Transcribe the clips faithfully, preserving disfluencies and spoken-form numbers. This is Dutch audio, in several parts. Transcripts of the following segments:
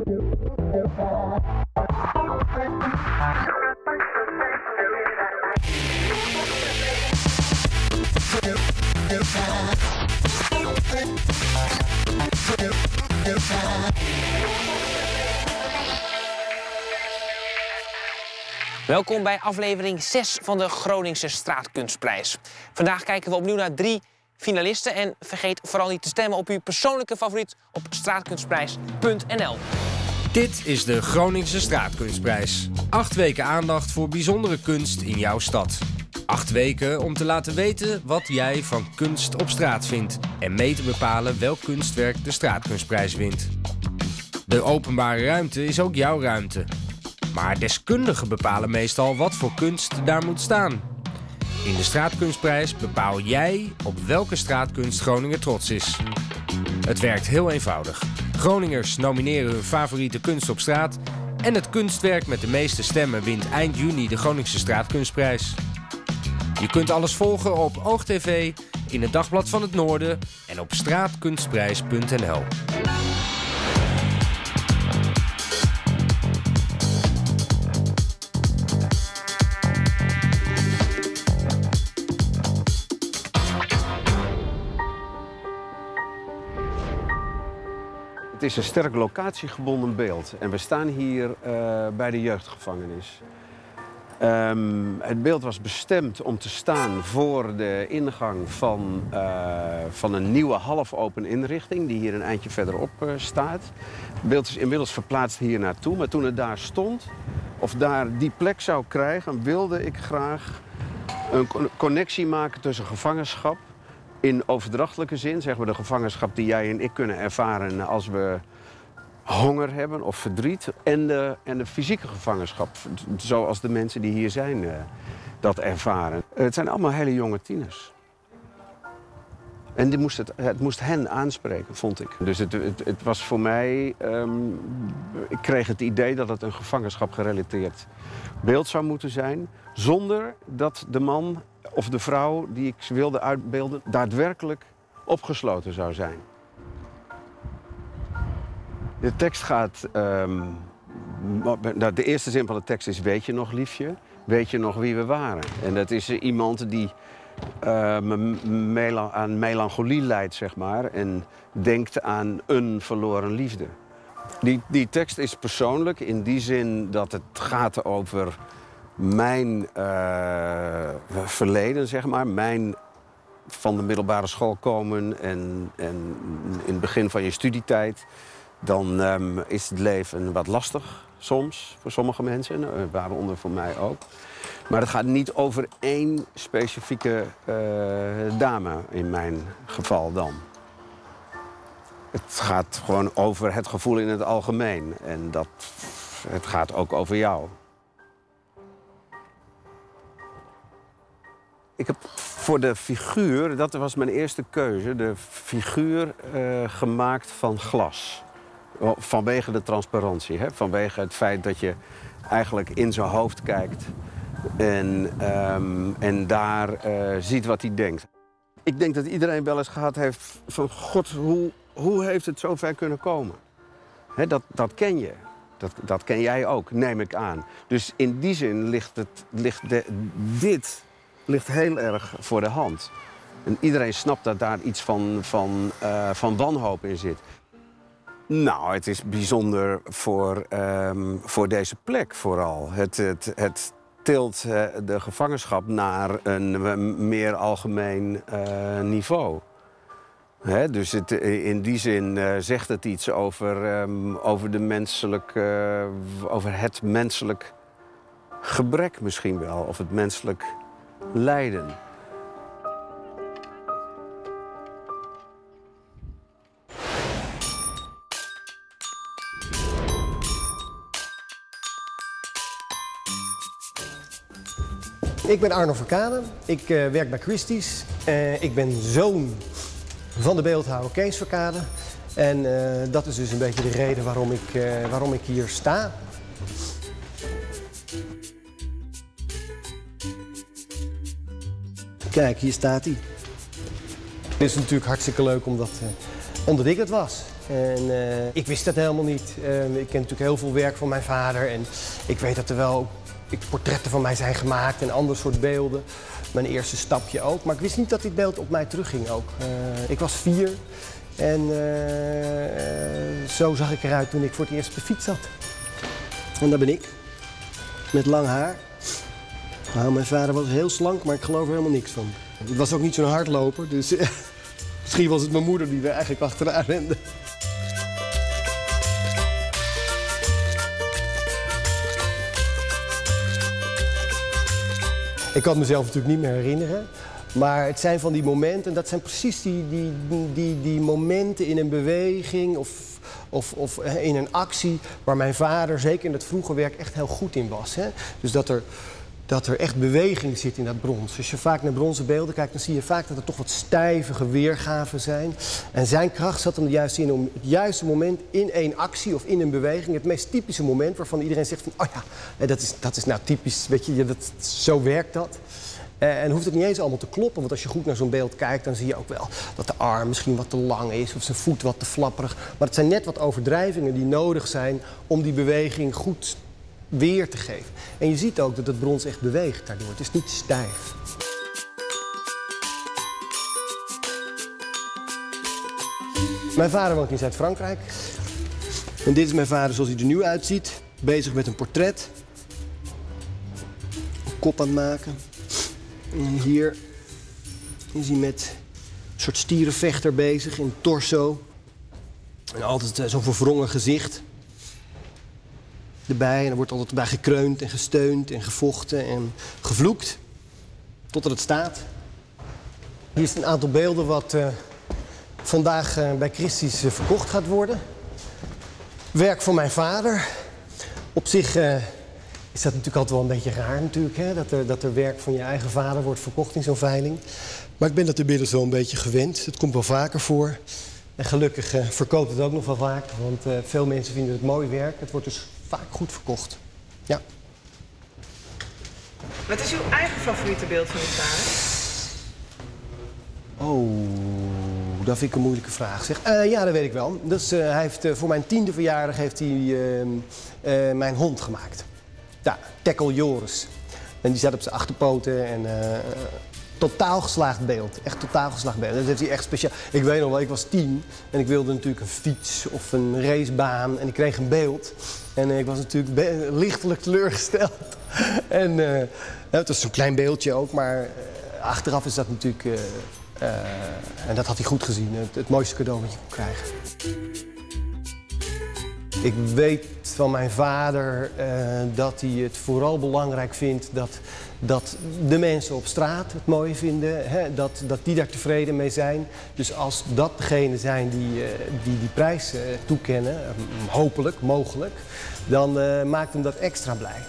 Welkom bij aflevering zes van de Groningse Straatkunstprijs. Vandaag kijken we opnieuw naar drie finalisten. En vergeet vooral niet te stemmen op uw persoonlijke favoriet op straatkunstprijs punt n l. Dit is de Groningse Straatkunstprijs. Acht weken aandacht voor bijzondere kunst in jouw stad. Acht weken om te laten weten wat jij van kunst op straat vindt. En mee te bepalen welk kunstwerk de Straatkunstprijs wint. De openbare ruimte is ook jouw ruimte. Maar deskundigen bepalen meestal wat voor kunst daar moet staan. In de Straatkunstprijs bepaal jij op welke straatkunst Groningen trots is. Het werkt heel eenvoudig. Groningers nomineren hun favoriete kunst op straat en het kunstwerk met de meeste stemmen wint eind juni de Groningse Straatkunstprijs. Je kunt alles volgen op OogTV, in het Dagblad van het Noorden en op straatkunstprijs punt n l. Het is een sterk locatiegebonden beeld en we staan hier uh, bij de jeugdgevangenis. Um, het beeld was bestemd om te staan voor de ingang van, uh, van een nieuwe halfopen inrichting die hier een eindje verderop uh, staat. Het beeld is inmiddels verplaatst hier naartoe, maar toen het daar stond of daar die plek zou krijgen, wilde ik graag een connectie maken tussen gevangenschap. In overdrachtelijke zin, zeg maar de gevangenschap die jij en ik kunnen ervaren als we honger hebben of verdriet. En de, en de fysieke gevangenschap, zoals de mensen die hier zijn uh, dat ervaren. Het zijn allemaal hele jonge tieners. En die moest het, het moest hen aanspreken, vond ik. Dus het, het, het was voor mij, um, ik kreeg het idee dat het een gevangenschap gerelateerd beeld zou moeten zijn. Zonder dat de man of de vrouw die ik wilde uitbeelden daadwerkelijk opgesloten zou zijn. De tekst gaat... Um, de eerste zin van de tekst is: weet je nog, liefje? Weet je nog wie we waren? En dat is iemand die uh, mela aan melancholie lijdt, zeg maar. En denkt aan een verloren liefde. Die, die tekst is persoonlijk in die zin dat het gaat over mijn uh, verleden, zeg maar. Mijn van de middelbare school komen en, en in het begin van je studietijd. Dan um, is het leven wat lastig soms voor sommige mensen, uh, waaronder voor mij ook. Maar het gaat niet over één specifieke uh, dame in mijn geval dan. Het gaat gewoon over het gevoel in het algemeen. En dat, het gaat ook over jou. Ik heb voor de figuur, dat was mijn eerste keuze, de figuur uh, gemaakt van glas. Vanwege de transparantie, hè? Vanwege het feit dat je eigenlijk in zijn hoofd kijkt en, um, en daar uh, ziet wat hij denkt. Ik denk dat iedereen wel eens gehad heeft van: God, hoe, hoe heeft het zo ver kunnen komen? Hè, dat, dat ken je. Dat, dat ken jij ook, neem ik aan. Dus in die zin ligt, het, ligt de, dit ligt heel erg voor de hand. En iedereen snapt dat daar iets van, van, uh, van wanhoop in zit. Nou, het is bijzonder voor, um, voor deze plek vooral. Het, het, het tilt uh, de gevangenschap naar een uh, meer algemeen uh, niveau. Hè, dus het, in die zin uh, zegt het iets over, um, over, de menselijk, uh, over het menselijk gebrek misschien wel. Of het menselijk lijden. Ik ben Arno Verkade, ik uh, werk bij Christie's. Uh, ik ben zoon van de beeldhouwer Kees Verkade. En uh, dat is dus een beetje de reden waarom ik, uh, waarom ik hier sta. Kijk, hier staat hij. Het is natuurlijk hartstikke leuk omdat, uh, omdat ik het was. En uh, ik wist dat helemaal niet. Uh, ik ken natuurlijk heel veel werk van mijn vader. En ik weet dat er wel portretten van mij zijn gemaakt en ander soort beelden. Mijn eerste stapje ook. Maar ik wist niet dat dit beeld op mij terugging ook. Uh, ik was vier. En uh, uh, zo zag ik eruit toen ik voor het eerst op de fiets zat. En daar ben ik. Met lang haar. Nou, mijn vader was heel slank, maar ik geloof er helemaal niks van. Het was ook niet zo'n hardloper, dus uh, misschien was het mijn moeder die er eigenlijk achteraan rende. Ik kan het mezelf natuurlijk niet meer herinneren. Maar het zijn van die momenten, en dat zijn precies die, die, die, die momenten in een beweging of, of, of in een actie waar mijn vader, zeker in het vroege werk, echt heel goed in was. Hè? Dus dat er, dat er echt beweging zit in dat brons. Als je vaak naar bronzen beelden kijkt, dan zie je vaak dat er toch wat stijvige weergaven zijn. En zijn kracht zat hem juist in om het juiste moment in één actie of in een beweging, het meest typische moment waarvan iedereen zegt van, oh ja, dat is, dat is nou typisch, weet je, dat, zo werkt dat. Uh, en hoeft het niet eens allemaal te kloppen, want als je goed naar zo'n beeld kijkt, dan zie je ook wel dat de arm misschien wat te lang is of zijn voet wat te flapperig. Maar het zijn net wat overdrijvingen die nodig zijn om die beweging goed weer te geven. En je ziet ook dat het brons echt beweegt daardoor. Het is niet stijf. Mijn vader woont in Zuid-Frankrijk. En dit is mijn vader zoals hij er nu uitziet. Bezig met een portret. Een kop aan het maken. En hier is hij met een soort stierenvechter bezig in het torso. En altijd zo'n verwrongen gezicht erbij. En er wordt altijd bij gekreund en gesteund en gevochten en gevloekt. Totdat het staat. Hier is een aantal beelden wat uh, vandaag uh, bij Christie's uh, verkocht gaat worden. Werk van mijn vader. Op zich uh, is dat natuurlijk altijd wel een beetje raar natuurlijk, hè? Dat, er, dat er werk van je eigen vader wordt verkocht in zo'n veiling. Maar ik ben dat inmiddels wel een beetje gewend. Het komt wel vaker voor. En gelukkig uh, verkoopt het ook nog wel vaak. Want uh, veel mensen vinden het mooi werk. Het wordt dus vaak goed verkocht. Ja. Wat is uw eigen favoriete beeld van uw vader? Oh, dat vind ik een moeilijke vraag. Zeg. Uh, ja, dat weet ik wel. Dus, uh, hij heeft, uh, voor mijn tiende verjaardag heeft hij uh, uh, mijn hond gemaakt. Ja, Tackle Joris. En die zat op zijn achterpoten en uh, totaal geslaagd beeld. Echt totaal geslaagd beeld. Dat heeft hij echt speciaal. Ik weet nog wel, ik was tien en ik wilde natuurlijk een fiets of een racebaan en ik kreeg een beeld. En uh, ik was natuurlijk lichtelijk teleurgesteld. en uh, het was zo'n klein beeldje ook, maar uh, achteraf is dat natuurlijk... Uh, uh, en dat had hij goed gezien. Het, het mooiste cadeau wat je kon krijgen. Ik weet van mijn vader uh, dat hij het vooral belangrijk vindt dat, dat de mensen op straat het mooi vinden. Hè? Dat, dat die daar tevreden mee zijn. Dus als dat degenen zijn die uh, die, die prijs uh, toekennen, uh, hopelijk, mogelijk, dan uh, maakt hem dat extra blij.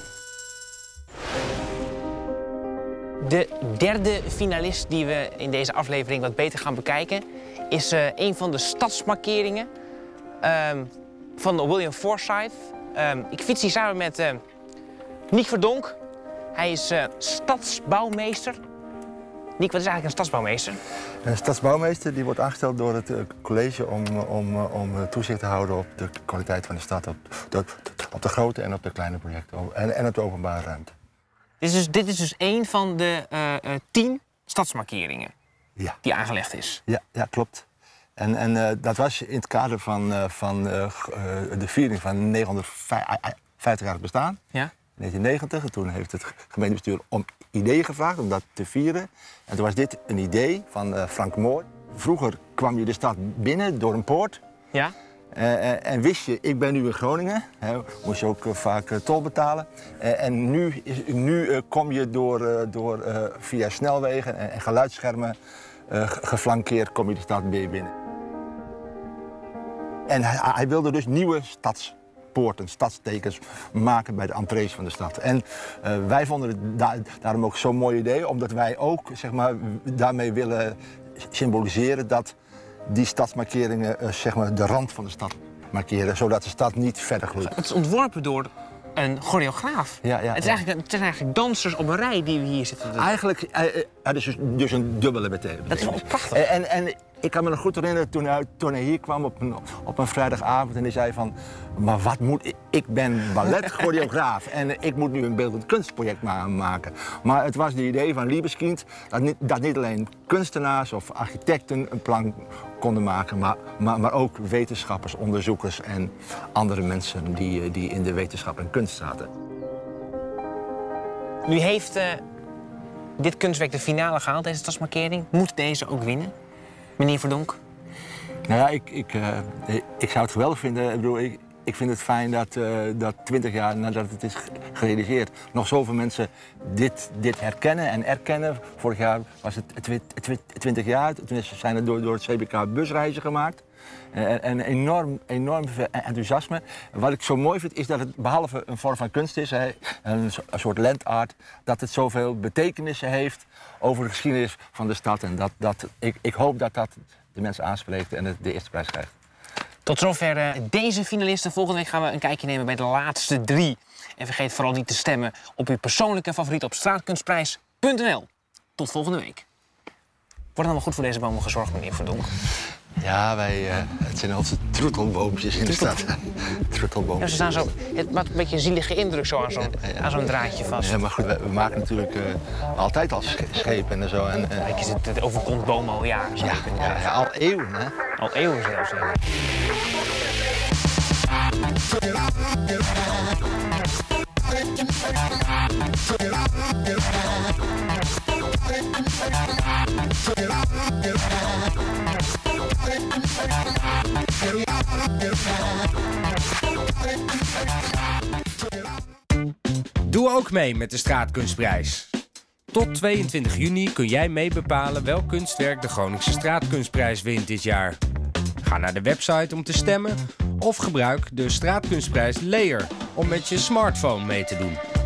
De derde finalist die we in deze aflevering wat beter gaan bekijken is uh, een van de stadsmarkeringen. Um, van William Forsythe. Um, ik fiets hier samen met uh, Niek Verdonk. Hij is uh, stadsbouwmeester. Niek, wat is eigenlijk een stadsbouwmeester? Een stadsbouwmeester die wordt aangesteld door het uh, college om, om, om toezicht te houden op de kwaliteit van de stad. Op de, op de grote en op de kleine projecten. En, en op de openbare ruimte. Dit is dus, dit is dus één van de uh, uh, tien stadsmarkeringen ja. die aangelegd is. Ja, ja klopt. En, en uh, dat was in het kader van, uh, van uh, uh, de viering van negenhonderdvijftig jaar bestaan. Ja. negentien negentig. En toen heeft het gemeentebestuur om ideeën gevraagd om dat te vieren. En toen was dit een idee van uh, Frank Mooi. Vroeger kwam je de stad binnen door een poort. Ja. Uh, en wist je, ik ben nu in Groningen, hè, moest je ook uh, vaak uh, tol betalen. Uh, en nu, is, nu uh, kom je door, uh, door, uh, via snelwegen en, en geluidsschermen uh, geflankeerd kom je de stad weer binnen. En hij, hij wilde dus nieuwe stadspoorten, stadstekens maken bij de entrees van de stad. En uh, wij vonden het da daarom ook zo'n mooi idee, omdat wij ook zeg maar, daarmee willen symboliseren dat die stadsmarkeringen uh, zeg maar, de rand van de stad markeren, zodat de stad niet verder groeit. Het is ontworpen door een choreograaf. Ja, ja, het, is ja. eigenlijk, het zijn eigenlijk dansers op een rij die we hier zitten. Eigenlijk, uh, het is dus, dus een dubbele betekenis. Dat is wel prachtig. En, en ik kan me nog goed herinneren toen hij, toen hij hier kwam op een, op een vrijdagavond en hij zei van, maar wat moet ik? Ik ben balletchoreograaf en ik moet nu een beeldend kunstproject ma maken. Maar het was het idee van Liebeskind dat niet, dat niet alleen kunstenaars of architecten een plan konden maken, maar, maar, maar ook wetenschappers, onderzoekers en andere mensen die, die in de wetenschap en kunst zaten. Nu heeft uh, dit kunstwerk de finale gehaald, deze stadsmarkering. Moet deze ook winnen, meneer Verdonk? Nou ja, ik, ik, uh, ik zou het geweldig vinden. Ik bedoel, ik, ik vind het fijn dat, uh, dat twintig jaar nadat het is gerealiseerd nog zoveel mensen dit, dit herkennen en erkennen. Vorig jaar was het twintig jaar, toen zijn er door, door het C B K busreizen gemaakt. En, en enorm, enorm veel enthousiasme. Wat ik zo mooi vind is dat het behalve een vorm van kunst is, hè, een, een soort landart, dat het zoveel betekenissen heeft over de geschiedenis van de stad. En dat, dat, ik, ik hoop dat dat de mensen aanspreekt en het de eerste prijs krijgt. Tot zover uh, deze finalisten. Volgende week gaan we een kijkje nemen bij de laatste drie. En vergeet vooral niet te stemmen op uw persoonlijke favoriet op straatkunstprijs punt n l. Tot volgende week. Wordt het allemaal goed voor deze bomen gezorgd, meneer Verdonk? Ja, wij, uh, het zijn onze troetelboompjes in de stad. Troetelboompjes. Ja, ze staan zo, het maakt een beetje een zielige indruk zo aan zo'n ja, ja. zo draadje vast. Ja, maar goed, we, we maken natuurlijk uh, altijd al schepen en zo. En, uh... Kijk, je zit, het overkomt bomen al jaren. Ja, ja, ja, al eeuwen, hè? Al eeuwen zelfs, ja. Doe ook mee met de Straatkunstprijs. Tot tweeëntwintig juni kun jij mee bepalen welk kunstwerk de Groningse Straatkunstprijs wint dit jaar. Ga naar de website om te stemmen of gebruik de Straatkunstprijs Layer om met je smartphone mee te doen.